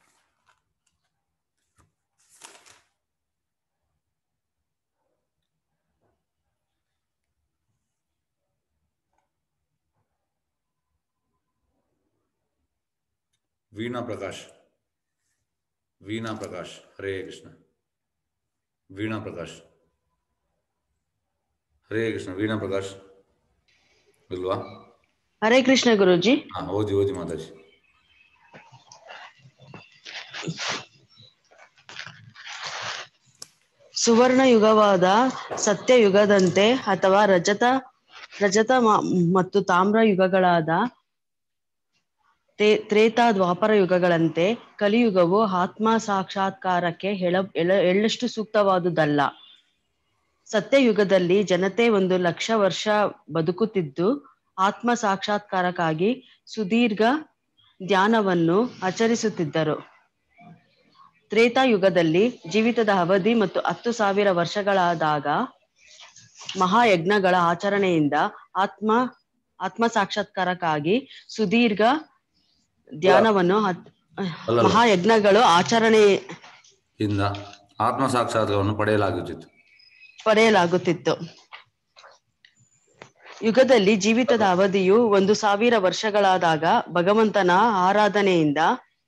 ವೀಣಾ ಪ್ರಕಾಶ್ ವೀಣಾ ಪ್ರಕಾಶ್ ಹರೇ ಕೃಷ್ಣ ವೀಣಾ ಪ್ರಕಾಶ್ ಹರೇ ಕೃಷ್ಣ ವೀಣಾ ಪ್ರಕಾಶ್ ಇಲ್ವಾ? ಹರೇ ಕೃಷ್ಣ ಗುರುಜಿ. ಹಾ ಓದಿ ಓದಿ ಮಾತಾಜಿ. ಸುವರ್ಣ ಯುಗವಾದ ಸತ್ಯಯುಗದಂತೆ ಅಥವಾ ರಜತ ರಜತ ಮತ್ತು ತಾಮ್ರ ಯುಗಗಳಾದ ತ್ರೇತಾ ದ್ವಾಪರ ಯುಗಗಳಂತೆ ಕಲಿಯುಗವು ಆತ್ಮ ಸಾಕ್ಷಾತ್ಕಾರಕ್ಕೆ ಎಳ ಎಳ್ಳಷ್ಟು ಸೂಕ್ತವಾದುದಲ್ಲ. ಸತ್ಯಯುಗದಲ್ಲಿ ಜನತೆ ಒಂದು ಲಕ್ಷ ವರ್ಷ ಬದುಕುತ್ತಿದ್ದು ಆತ್ಮ ಸಾಕ್ಷಾತ್ಕಾರಕ್ಕಾಗಿ ಸುದೀರ್ಘ ಧ್ಯಾನವನ್ನು ಆಚರಿಸುತ್ತಿದ್ದರು. ತ್ರೇತಾಯುಗದಲ್ಲಿ ಜೀವಿತದ ಅವಧಿ ಮತ್ತು ಹತ್ತು ಸಾವಿರ ವರ್ಷಗಳಾದಾಗ ಮಹಾಯಜ್ಞಗಳ ಆಚರಣೆಯಿಂದ ಆತ್ಮ ಆತ್ಮ ಸಾಕ್ಷಾತ್ಕಾರಕ್ಕಾಗಿ ಸುದೀರ್ಘ ಧ್ಯಾನವನ್ನು ಮಹಾಯಜ್ಞಗಳು ಆಚರಣೆಯಿಂದ ಆತ್ಮ ಸಾಕ್ಷಾತ್ಕಾರವನ್ನು ಪಡೆಯಲಾಗುತ್ತಿತ್ತು ಪಡೆಯಲಾಗುತ್ತಿತ್ತು. ಯುಗದಲ್ಲಿ ಜೀವಿತದ ಅವಧಿಯು ಒಂದು ಸಾವಿರ ವರ್ಷಗಳಾದಾಗ ಭಗವಂತನ ಆರಾಧನೆಯಿಂದ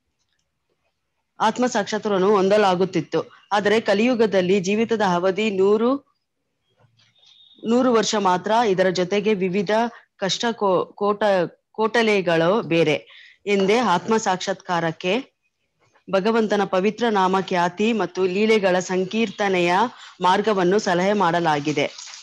ಆತ್ಮ ಸಾಕ್ಷಾತ್ಕಾರವನ್ನು ಹೊಂದಲಾಗುತ್ತಿತ್ತು. ಆದರೆ ಕಲಿಯುಗದಲ್ಲಿ ಜೀವಿತದ ಅವಧಿ ನೂರು ನೂರು ವರ್ಷ ಮಾತ್ರ. ಇದರ ಜೊತೆಗೆ ವಿವಿಧ ಕಷ್ಟ ಕೋ ಕೋಟ ಕೋಟಲೆಗಳು ಬೇರೆ ಎಂದೇ ಆತ್ಮ ಸಾಕ್ಷಾತ್ಕಾರಕ್ಕೆ ಭಗವಂತನ ಪವಿತ್ರ ನಾಮ ಖ್ಯಾತಿ ಮತ್ತು ಲೀಲೆಗಳ ಸಂಕೀರ್ತನೆಯ ಮಾರ್ಗವನ್ನು ಸಲಹೆ ಮಾಡಲಾಗಿದೆ.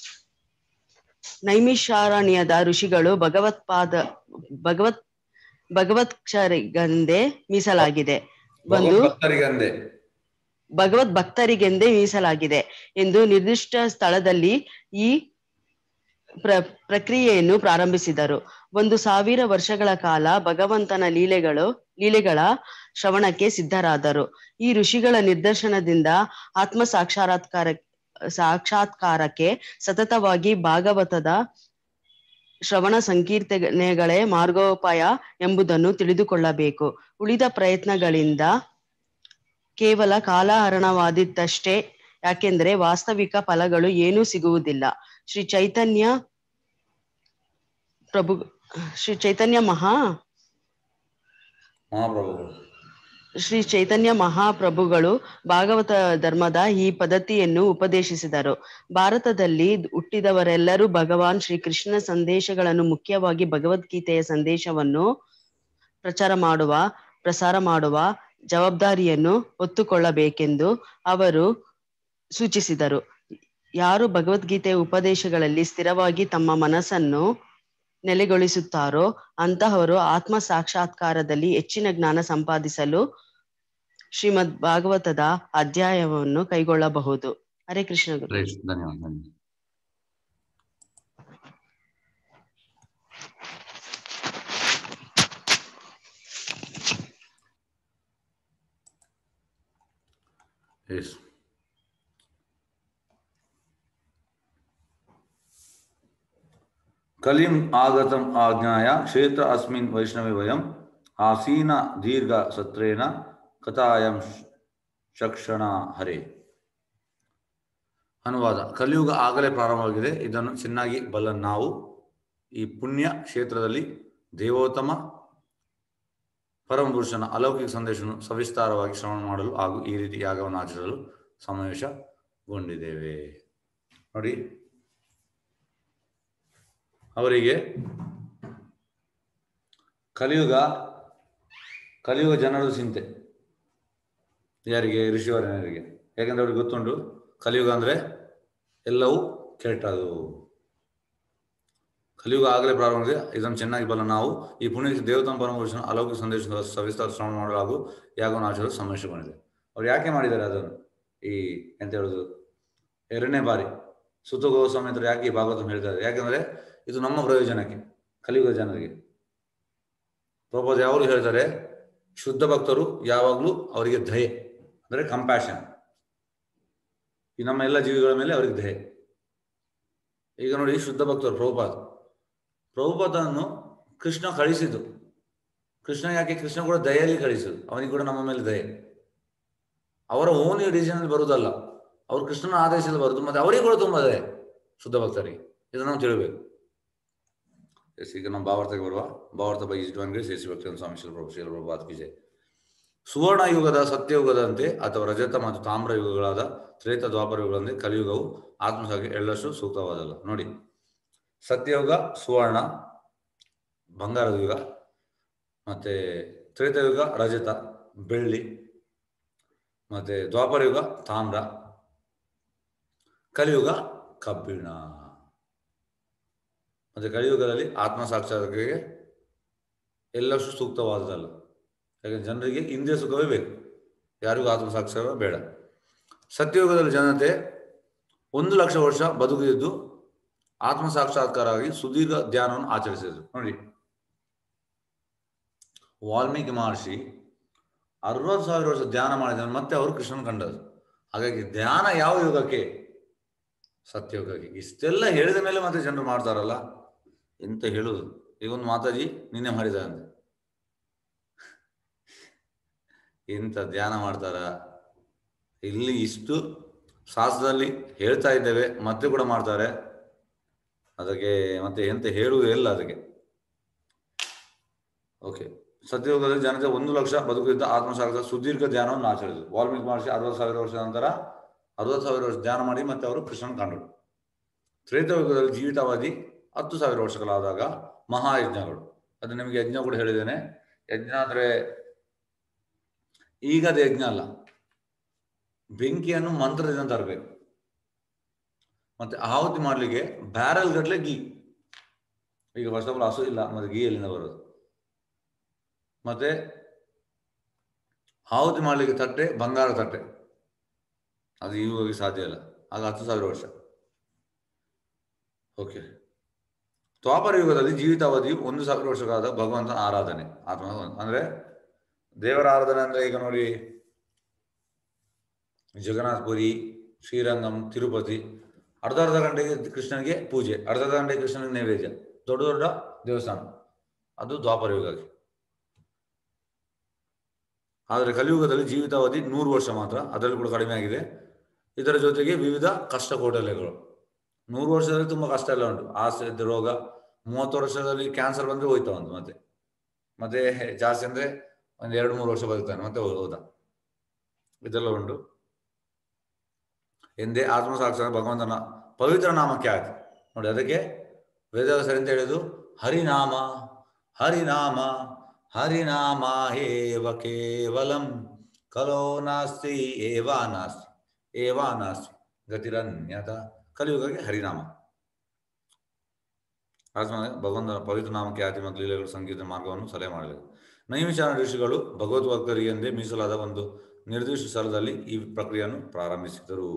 ನೈಮಿಷಾರಣ್ಯದ ಋಷಿಗಳು ಭಗವತ್ಪಾದ ಭಗವತ್ ಭಗವತ್ಕ್ಷರಿಗಂದೇ ಮೀಸಲಾಗಿದೆ ಒಂದು ಭಗವದ್ ಭಕ್ತರಿಗೆಂದೇ ಮೀಸಲಾಗಿದೆ ಎಂದು ನಿರ್ದಿಷ್ಟ ಸ್ಥಳದಲ್ಲಿ ಈ ಪ್ರ ಪ್ರಕ್ರಿಯೆಯನ್ನು ಪ್ರಾರಂಭಿಸಿದರು. ಒಂದು ಸಾವಿರ ವರ್ಷಗಳ ಕಾಲ ಭಗವಂತನ ಲೀಲೆಗಳು ಲೀಲೆಗಳ ಶ್ರವಣಕ್ಕೆ ಸಿದ್ಧರಾದರು. ಈ ಋಷಿಗಳ ನಿರ್ದೇಶನದಿಂದ ಆತ್ಮ ಸಾಕ್ಷಾತ್ಕಾರ ಸಾಕ್ಷಾತ್ಕಾರಕ್ಕೆ ಸತತವಾಗಿ ಭಾಗವತದ ಶ್ರವಣ ಸಂಕೀರ್ತನೆಗಳೇ ಮಾರ್ಗೋಪಾಯ ಎಂಬುದನ್ನು ತಿಳಿದುಕೊಳ್ಳಬೇಕು. ಉಳಿದ ಪ್ರಯತ್ನಗಳಿಂದ ಕೇವಲ ಕಾಲಹರಣವಾದೀತಷ್ಟೇ. ಯಾಕೆಂದರೆ ವಾಸ್ತವಿಕ ಫಲಗಳು ಏನೂ ಸಿಗುವುದಿಲ್ಲ. ಶ್ರೀ ಚೈತನ್ಯ ಪ್ರಭು ಶ್ರೀ ಚೈತನ್ಯ ಮಹಾ ಮಹಾಪ್ರಭುಗಳು ಶ್ರೀ ಚೈತನ್ಯ ಮಹಾಪ್ರಭುಗಳು ಭಾಗವತ ಧರ್ಮದ ಈ ಪದ್ಧತಿಯನ್ನು ಉಪದೇಶಿಸಿದರು. ಭಾರತದಲ್ಲಿ ಹುಟ್ಟಿದವರೆಲ್ಲರೂ ಭಗವಾನ್ ಶ್ರೀಕೃಷ್ಣನ ಸಂದೇಶಗಳನ್ನು, ಮುಖ್ಯವಾಗಿ ಭಗವದ್ಗೀತೆಯ ಸಂದೇಶವನ್ನು ಪ್ರಚಾರ ಮಾಡುವ ಪ್ರಸಾರ ಮಾಡುವ ಜವಾಬ್ದಾರಿಯನ್ನು ಹೊತ್ತುಕೊಳ್ಳಬೇಕೆಂದು ಅವರು ಸೂಚಿಸಿದರು. ಯಾರು ಭಗವದ್ಗೀತೆಯ ಉಪದೇಶಗಳಲ್ಲಿ ಸ್ಥಿರವಾಗಿ ತಮ್ಮ ಮನಸ್ಸನ್ನು ನೆಲೆಗೊಳಿಸುತ್ತಾರೋ ಅಂತಹವರು ಆತ್ಮ ಸಾಕ್ಷಾತ್ಕಾರದಲ್ಲಿ ಹೆಚ್ಚಿನ ಜ್ಞಾನ ಸಂಪಾದಿಸಲು ಶ್ರೀಮದ್ ಭಾಗವತದ ಅಧ್ಯಾಯವನ್ನು ಕೈಗೊಳ್ಳಬಹುದು. ಹರೇ ಕೃಷ್ಣ ಗುರು. ಧನ್ಯವಾದ ಧನ್ಯವಾದ. Yes. ಕಲಿಂ ಆಗತಂ ಆಜ್ಞಾಯ ಕ್ಷೇತ್ರ ಅಸ್ಮಿನ್ ವೈಷ್ಣವೇ ವಯಂ ಆಸೀನ ದೀರ್ಘ ಸತ್ರೇನ ಕಥಾಯಂ ಚಕ್ಷಣ ಹರೇ. ಅನುವಾದ. ಕಲಿಯುಗ ಆಗಲೇ ಪ್ರಾರಂಭವಾಗಿದೆ, ಇದನ್ನು ಚೆನ್ನಾಗಿ ಬಲ್ಲ ನಾವು ಈ ಪುಣ್ಯ ಕ್ಷೇತ್ರದಲ್ಲಿ ದೇವೋತ್ತಮ ಪರಮಪುರುಷನ ಅಲೌಕಿಕ ಸಂದೇಶವನ್ನು ಸವಿಸ್ತಾರವಾಗಿ ಶ್ರವಣ ಮಾಡಲು ಹಾಗೂ ಈ ರೀತಿ ಯಾಗವನ್ನು ಆಚರಿಸಲು ಸಮಾವೇಶಗೊಂಡಿದ್ದೇವೆ. ನೋಡಿ, ಅವರಿಗೆ ಕಲಿಯುಗ ಕಲಿಯುಗ ಜನರ ಚಿಂತೆ. ಯಾರಿಗೆ? ಋಷಿವರ್ಯರಿಗೆ. ಯಾಕೆಂದ್ರೆ ಅವ್ರಿಗೆ ಗೊತ್ತುಂಟು ಕಲಿಯುಗ ಅಂದ್ರೆ ಎಲ್ಲವೂ ಕೆಟ್ಟದು. ಕಲಿಯುಗ ಆಗಲೇ ಪ್ರಾರಂಭವಾಗಿದೆ, ಇದನ್ನು ಚೆನ್ನಾಗಿ ಬಲ್ಲ ನಾವು ಈ ಪುಣ್ಯ ದೇವತಮ ಪರಮಪುರುಷನ ಅಲೌಕಿಕ ಸಂದೇಶ ಸವಿಸ್ತಾರ ಶ್ರವಣ ಮಾಡಲು ಹಾಗೂ ಯಾಗವನ್ನು ಆಚರಿಸಲು ಸಮಾವೇಶಗೊಂಡಿದೆ. ಅವ್ರು ಯಾಕೆ ಮಾಡಿದ್ದಾರೆ ಅದನ್ನು? ಈ ಎಂತ ಹೇಳುದು, ಎರಡನೇ ಬಾರಿ ಸುತ ಗೋಸ್ವಾಮಿ ಯಾಕೆ ಈ ಭಾಗವತ ಹೇಳ್ತಾರೆ? ಯಾಕೆಂದ್ರೆ ಇದು ನಮ್ಮ ಪ್ರಯೋಜನಕ್ಕೆ, ಕಲಿಯುಗ ಜನರಿಗೆ. ಪ್ರಭುಪಾದ ಯಾವಾಗಲೂ ಹೇಳ್ತಾರೆ, ಶುದ್ಧ ಭಕ್ತರು ಯಾವಾಗಲೂ ಅವರಿಗೆ ದಯೆ ಅಂದರೆ ಕಂಪ್ಯಾಷನ್, ಈ ನಮ್ಮ ಎಲ್ಲ ಜೀವಿಗಳ ಮೇಲೆ ಅವರಿಗೆ ದಯೆ. ಈಗ ನೋಡಿ, ಶುದ್ಧ ಭಕ್ತರು ಪ್ರಭುಪಾದ ಪ್ರಭುಪಾದನ್ನು ಕೃಷ್ಣ ಕಳಿಸಿದ್ದು. ಕೃಷ್ಣ ಯಾಕೆ? ಕೃಷ್ಣ ಕೂಡ ದಯೆಯಲ್ಲಿ ಕಳಿಸಿದ್ದು, ಅವನಿಗೆ ಕೂಡ ನಮ್ಮ ಮೇಲೆ ದಯೆ. ಅವರ ಓನ್ ಡಿಸಿಷನ್ ಬರುವುದಲ್ಲ, ಅವರು ಕೃಷ್ಣನ ಆದೇಶದಲ್ಲಿ ಬರುದು, ಮತ್ತೆ ಅವರಿಗೆ ಕೂಡ ತುಂಬ ದಯೆ ಶುದ್ಧ ಭಕ್ತರಿಗೆ. ಇದನ್ನು ನಾವು ತಿಳಿಬೇಕು. ಎಸ್, ಈಗ ನಮ್ಮ ಭಾವಾರ್ಥಕ್ಕೆ ಬರುವ ಭಾವಾರ್ಥ ಬೈ ಇಸ್ವಾನ್ಗೆ ಸೇರಿಸಿ ಭಕ್ತಿ ಸ್ವಾಮಿ ಶ್ರೀ ಪ್ರಭು ಶ್ರೀ ಪ್ರಭುಪಾದ ವಿಜಯ್. ಸುವರ್ಣ ಯುಗದ ಸತ್ಯಯುಗದಂತೆ ಅಥವಾ ರಜತ ಮತ್ತು ತಾಮ್ರ ಯುಗಗಳಾದ ತ್ರೇತ ದ್ವಾಪರ ಯುಗಗಳಂತೆ ಕಲಿಯುಗವು ಆತ್ಮಸಾಗಿ ಎಳ್ಳಷ್ಟು ಸೂಕ್ತವಾದಲ್ಲ. ನೋಡಿ, ಸತ್ಯಯುಗ ಸುವರ್ಣ ಬಂಗಾರದ ಯುಗ, ಮತ್ತೆ ತ್ರೇತಯುಗ ರಜತ ಬೆಳ್ಳಿ, ಮತ್ತೆ ದ್ವಾಪರ ಯುಗ ತಾಮ್ರ, ಕಲಿಯುಗ ಕಬ್ಬಿಣ. ಮತ್ತೆ ಕಲಿಯುಗದಲ್ಲಿ ಆತ್ಮ ಸಾಕ್ಷಾತ್ಕಾರಕ್ಕೆ ಎಲ್ಲಷ್ಟು ಸೂಕ್ತವಾದದಲ್ಲ. ಯಾಕಂದ್ರೆ ಜನರಿಗೆ ಇಂದ್ರಿಯ ಸುಖವೇ ಬೇಕು, ಯಾರಿಗೂ ಆತ್ಮ ಸಾಕ್ಷಾತ್ಕಾರ ಬೇಡ. ಸತ್ಯಯುಗದಲ್ಲಿ ಜನತೆ ಒಂದು ಲಕ್ಷ ವರ್ಷ ಬದುಕಿದ್ದು ಆತ್ಮ ಸಾಕ್ಷಾತ್ಕಾರ ಆಗಿ ಸುದೀರ್ಘ ಧ್ಯಾನವನ್ನು ಆಚರಿಸಿದ್ರು. ನೋಡಿ, ವಾಲ್ಮೀಕಿ ಮಹರ್ಷಿ ಅರವತ್ತು ಸಾವಿರ ವರ್ಷ ಧ್ಯಾನ ಮಾಡಿದ ಮತ್ತೆ ಅವರು ಕೃಷ್ಣನ ಕಂಡರು. ಹಾಗಾಗಿ ಧ್ಯಾನ ಯಾವ ಯುಗಕ್ಕೆ? ಸತ್ಯಯುಗಕ್ಕೆ. ಇಷ್ಟೆಲ್ಲ ಹೇಳಿದ ಮೇಲೆ ಮತ್ತೆ ಜನರು ಮಾಡ್ತಾರಲ್ಲ, ಎಂತ ಹೇಳುದು. ಈಗ ಒಂದು ಮಾತಾಜಿ ನಿನ್ನೆ ಮಾಡಿದಾರಂತೆ, ಎಂತ ಧ್ಯಾನ ಮಾಡ್ತಾರ? ಇಲ್ಲಿ ಇಷ್ಟು ಶಾಸ್ತ್ರದಲ್ಲಿ ಹೇಳ್ತಾ ಇದ್ದೇವೆ, ಮತ್ತೆ ಕೂಡ ಮಾಡ್ತಾರೆ. ಅದಕ್ಕೆ ಮತ್ತೆ ಎಂತ ಹೇಳುವುದೇ ಇಲ್ಲ ಅದಕ್ಕೆ. ಓಕೆ, ಸತ್ಯಯುಗದಲ್ಲಿ ಜನತೆ ಒಂದು ಲಕ್ಷ ಬದುಕಿದ್ದ ಆತ್ಮಸಾಕ್ಷಾತ್ಕಾರ ಸುದೀರ್ಘ ಧ್ಯಾನವನ್ನು ಆಚರಿಸಿದ್ರು. ವಾಲ್ಮೀಕಿ ಮಹರ್ಷಿ ಅರವತ್ತು ಸಾವಿರ ವರ್ಷದ ನಂತರ ಅರವತ್ತು ಸಾವಿರ ವರ್ಷ ಧ್ಯಾನ ಮಾಡಿ ಮತ್ತೆ ಅವರು ಕೃಷ್ಣನ ಕಂಡರು. ತ್ರೇತಯುಗದಲ್ಲಿ ಜೀವಿತಾವಧಿ ಹತ್ತು ಸಾವಿರ ವರ್ಷಗಳಾದಾಗ ಮಹಾಯಜ್ಞಗಳು. ಅದು ನಿಮಗೆ ಯಜ್ಞ ಕೂಡ ಹೇಳಿದ್ದೇನೆ. ಯಜ್ಞ ಅಂದ್ರೆ ಈಗದ ಯಜ್ಞ ಅಲ್ಲ, ಬೆಂಕಿಯನ್ನು ಮಂತ್ರದಿಂದ ತರಬೇಕು. ಮತ್ತೆ ಆಹುತಿ ಮಾಡ್ಲಿಕ್ಕೆ ಬ್ಯಾರಲ್ ಗಟ್ಲೆ ಗೀ. ಈಗ ಫಸ್ಟ್ ಆಫ್ ಆಲ್ ಹಸು ಇಲ್ಲ, ಮತ್ತೆ ಗೀ ಎಲ್ಲಿಂದ ಬರೋದು? ಮತ್ತೆ ಆಹುತಿ ಮಾಡ್ಲಿಕ್ಕೆ ತಟ್ಟೆ ಬಂಗಾರ ತಟ್ಟೆ, ಅದು ಇವಾಗ ಸಾಧ್ಯ ಇಲ್ಲ. ಆಗ ಹತ್ತು ಸಾವಿರ ವರ್ಷ. ಓಕೆ, ದ್ವಾಪರ ಯುಗದಲ್ಲಿ ಜೀವಿತಾವಧಿ ಒಂದು ಸಾವಿರ ವರ್ಷಗಳಾದ ಭಗವಂತನ ಆರಾಧನೆ. ಆತ್ಮ ಅಂದ್ರೆ ದೇವರ ಆರಾಧನೆ ಅಂದ್ರೆ ಈಗ ನೋಡಿ, ಜಗನ್ನಾಥಪುರಿ, ಶ್ರೀರಂಗಂ, ತಿರುಪತಿ ಅರ್ಧ ಅರ್ಧ ಗಂಟೆಗೆ ಕೃಷ್ಣನಿಗೆ ಪೂಜೆ, ಅರ್ಧ ಅರ್ಧ ಗಂಟೆಗೆ ಕೃಷ್ಣನಿಗೆ ನೈವೇದ್ಯ, ದೊಡ್ಡ ದೊಡ್ಡ ದೇವಸ್ಥಾನ. ಅದು ದ್ವಾಪರ ಯುಗಕ್ಕೆ. ಆದರೆ ಕಲಿಯುಗದಲ್ಲಿ ಜೀವಿತಾವಧಿ ನೂರು ವರ್ಷ ಮಾತ್ರ, ಅದರಲ್ಲಿ ಕೂಡ ಕಡಿಮೆ ಆಗಿದೆ. ಇದರ ಜೊತೆಗೆ ವಿವಿಧ ಕಷ್ಟ ಕೋಟಲೆಗಳು. ನೂರು ವರ್ಷದಲ್ಲಿ ತುಂಬಾ ಕಷ್ಟ ಎಲ್ಲ ಉಂಟು. ಆಸ್ತಿ, ರೋಗ, ಮೂವತ್ತು ವರ್ಷದಲ್ಲಿ ಕ್ಯಾನ್ಸರ್ ಬಂದ್ರೆ ಹೋಯ್ತಾ ಒಂದು ಮತ್ತೆ ಮತ್ತೆ ಜಾಸ್ತಿ ಅಂದ್ರೆ ಒಂದ್ ಎರಡು ಮೂರು ವರ್ಷ ಬದುಕ್ತಾನೆ ಮತ್ತೆ ಹೋದ. ಇದೆಲ್ಲ ಉಂಟು. ಎಂದೇ ಆತ್ಮಸಾಕ್ಷಾತ್ ಭಗವಂತನ ಪವಿತ್ರ ನಾಮಕ್ಕೆ ಆಯ್ತು ನೋಡಿ. ಅದಕ್ಕೆ ವೇದವ್ಯಾಸರು ಅಂತ ಹೇಳಿದ್ದು ಹರಿನಾಮ ಹರಿನಾಮ ಹರಿನಾಮ ಹೇವ ಕೇವಲಂ ಕಲೋ ನಾಸ್ತಿ ಏವಾ ನಾಸ್ತಿ ಏವಾ ನಾಸ್ತಿ ಗತಿರನ್ಯತ. ಕಲಿಯುಗಕ್ಕೆ ಹರಿನಾಮ ಆತ್ಮ ಭಗವಂತನ ಪವಿತ್ರ ನಾಮಕ್ಕೆ ಖ್ಯಾತಿ ಮತ್ತು ಲೀಲೆಗಳು ಸಂಗೀತ ಮಾರ್ಗವನ್ನು ಸಲಹೆ ಮಾಡಲಿದೆ. ನೈಮಿಷಾರಣ ಋಷಿಗಳು ಭಗವದ್ಭಕ್ತರಿಗೆ ಎಂದೇ ಮೀಸಲಾದ ಒಂದು ನಿರ್ದಿಷ್ಟ ಸ್ಥಳದಲ್ಲಿ ಈ ಪ್ರಕ್ರಿಯೆಯನ್ನು ಪ್ರಾರಂಭಿಸಿದರು.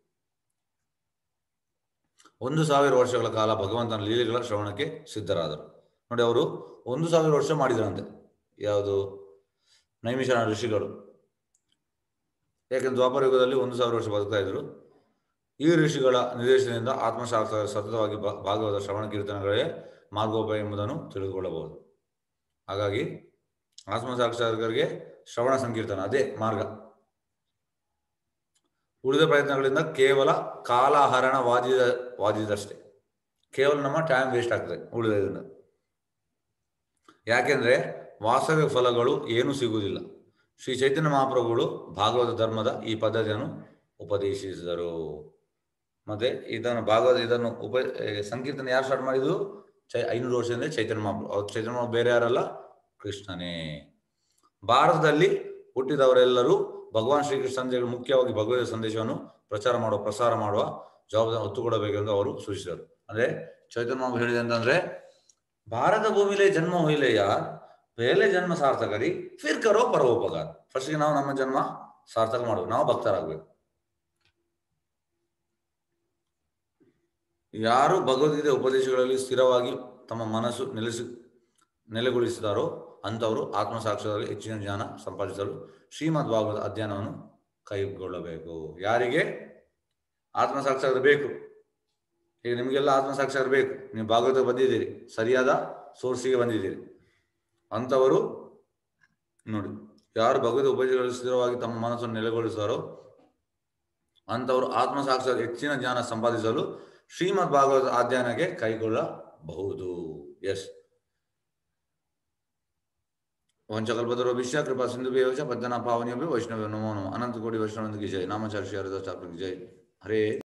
ಒಂದು ಸಾವಿರ ವರ್ಷಗಳ ಕಾಲ ಭಗವಂತನ ಲೀಲೆಗಳ ಶ್ರವಣಕ್ಕೆ ಸಿದ್ಧರಾದರು. ನೋಡಿ, ಅವರು ಒಂದು ಸಾವಿರ ವರ್ಷ ಮಾಡಿದ್ರಂತೆ. ಯಾವುದು? ನೈಮಿಷಾರಣ ಋಷಿಗಳು. ಯಾಕೆಂದ್ರೆ ದ್ವಾಪರ ಯುಗದಲ್ಲಿ ಒಂದು ಸಾವಿರ ವರ್ಷ ಬದುಕ್ತಾ ಇದ್ರು. ಈ ಋಷಿಗಳ ನಿರ್ದೇಶನದಿಂದ ಆತ್ಮಶಾಸ್ತ್ರ ಸತತವಾಗಿ ಭಾಗವತ ಶ್ರವಣ ಕೀರ್ತನೆಗಳೇ ಮಾರ್ಗೋಪಾಯ ಎಂಬುದನ್ನು ತಿಳಿದುಕೊಳ್ಳಬಹುದು. ಹಾಗಾಗಿ ಆತ್ಮಸಾಕ್ಷಾತ್ಕಾರರಿಗೆ ಶ್ರವಣ ಸಂಕೀರ್ತನ ಅದೇ ಮಾರ್ಗ. ಉಳಿದ ಪ್ರಯತ್ನಗಳಿಂದ ಕೇವಲ ಕಾಲಹರಣ ವಾದಿದ ವಾದಿದಷ್ಟೇ. ಕೇವಲ ನಮ್ಮ ಟೈಮ್ ವೇಸ್ಟ್ ಆಗ್ತದೆ ಉಳಿದದಿಂದ. ಯಾಕೆಂದ್ರೆ ವಾಸ್ತವಿಕ ಫಲಗಳು ಏನೂ ಸಿಗುವುದಿಲ್ಲ. ಶ್ರೀ ಚೈತನ್ಯ ಮಹಾಪ್ರಭುಗಳು ಭಾಗವತ ಧರ್ಮದ ಈ ಪದ್ಧತಿಯನ್ನು ಉಪದೇಶಿಸಿದರು. ಮತ್ತೆ ಇದನ್ನು ಭಾಗವತ ಇದನ್ನು ಉಪ ಸಂಕೀರ್ತನೆ ಯಾರು ಸ್ಟಾರ್ಟ್ ಮಾಡಿದ್ರು? ಚೈ ಐನೂರು ವರ್ಷದಿಂದ ಚೈತನ್ಯ ಮಹಾಪ್ರಭು. ಅವ್ರು ಚೈತನ್ಯ ಮಹಾಪ್ರಭು ಬೇರೆ ಯಾರಲ್ಲ, ಕೃಷ್ಣನೇ. ಭಾರತದಲ್ಲಿ ಹುಟ್ಟಿದವರೆಲ್ಲರೂ ಭಗವಾನ್ ಶ್ರೀಕೃಷ್ಣ ಸಂದೇಶ ಮುಖ್ಯವಾಗಿ ಭಗವದ್ ಸಂದೇಶವನ್ನು ಪ್ರಚಾರ ಮಾಡುವ ಪ್ರಸಾರ ಮಾಡುವ ಜವಾಬ್ದಾರಿ ಹೊತ್ತುಕೊಡಬೇಕೆಂದು ಅವರು ಸೂಚಿಸಿದರು. ಅಂದ್ರೆ ಚೈತನ್ಯ ಮಹಾಪ್ರಭು ಹೇಳಿದೆ ಅಂತಂದ್ರೆ, ಭಾರತ ಭೂಮಿಲೇ ಜನ್ಮ ಹೊಯ್ಲೆ ಯಾರ್ ಪೇಲೆ ಜನ್ಮ ಸಾರ್ಥಕರಿ ಫಿರ್ ಕರೋ ಪರೋಪಕಾರ. ಫಸ್ಟ್ಗೆ ನಾವು ನಮ್ಮ ಜನ್ಮ ಸಾರ್ಥಕ ಮಾಡಬೇಕು, ನಾವು ಭಕ್ತರಾಗಬೇಕು. ಯಾರು ಭಗವದ್ಗೀತೆ ಉಪದೇಶಗಳಲ್ಲಿ ಸ್ಥಿರವಾಗಿ ತಮ್ಮ ಮನಸ್ಸು ನೆಲೆಸಿ ನೆಲೆಗೊಳಿಸಿದಾರೋ ಅಂಥವರು ಆತ್ಮಸಾಕ್ಷಾತ್ಕಾರದಲ್ಲಿ ಹೆಚ್ಚಿನ ಜ್ಞಾನ ಸಂಪಾದಿಸಲು ಶ್ರೀಮದ್ ಭಾಗವತ ಅಧ್ಯಯನವನ್ನು ಕೈಗೊಳ್ಳಬೇಕು. ಯಾರಿಗೆ ಆತ್ಮಸಾಕ್ಷಾತ್ಕಾರ ಬೇಕು? ಈಗ ನಿಮಗೆಲ್ಲ ಆತ್ಮಸಾಕ್ಷಾತ್ಕಾರ ಬೇಕು. ನೀವು ಭಾಗವತ ಬಂದಿದ್ದೀರಿ, ಸರಿಯಾದ ಸೋರ್ಸಿಗೆ ಬಂದಿದ್ದೀರಿ. ಅಂಥವರು ನೋಡಿ, ಯಾರು ಭಗವದ್ ಉಪದೇಶಗಳಲ್ಲಿ ಸ್ಥಿರವಾಗಿ ತಮ್ಮ ಮನಸ್ಸನ್ನು ನೆಲೆಗೊಳಿಸಿದಾರೋ ಅಂಥವರು ಆತ್ಮಸಾಕ್ಷಾತ್ಕಾರ ಹೆಚ್ಚಿನ ಜ್ಞಾನ ಸಂಪಾದಿಸಲು ಶ್ರೀಮದ್ ಭಾಗವತ ಅಧ್ಯಯನಕ್ಕೆ ಕೈಗೊಳ್ಳಬಹುದು. ಎಸ್. ವಂಚಕಲ್ಪತರುಭ್ಯಶ್ಚ ಕೃಪಾ ಸಿಂಧುಭ್ಯಶ್ಚ ಪದ್ಮನಾಭ ಪಾವನೇಭ್ಯೋ ವೈಷ್ಣವೇಭ್ಯೋ ನಮೋ ನಮಃ. ಅನಂತ ಕೋಟಿ ವೈಷ್ಣವೇಂದ್ರ ಕಿ ಜೈ. ನಾಮಚಾರ್ಯ ಶ್ರೀ ಹರಿದಾಸ್ ಠಾಕೂರ್ ಕಿ ಜೈ. ಹರೇ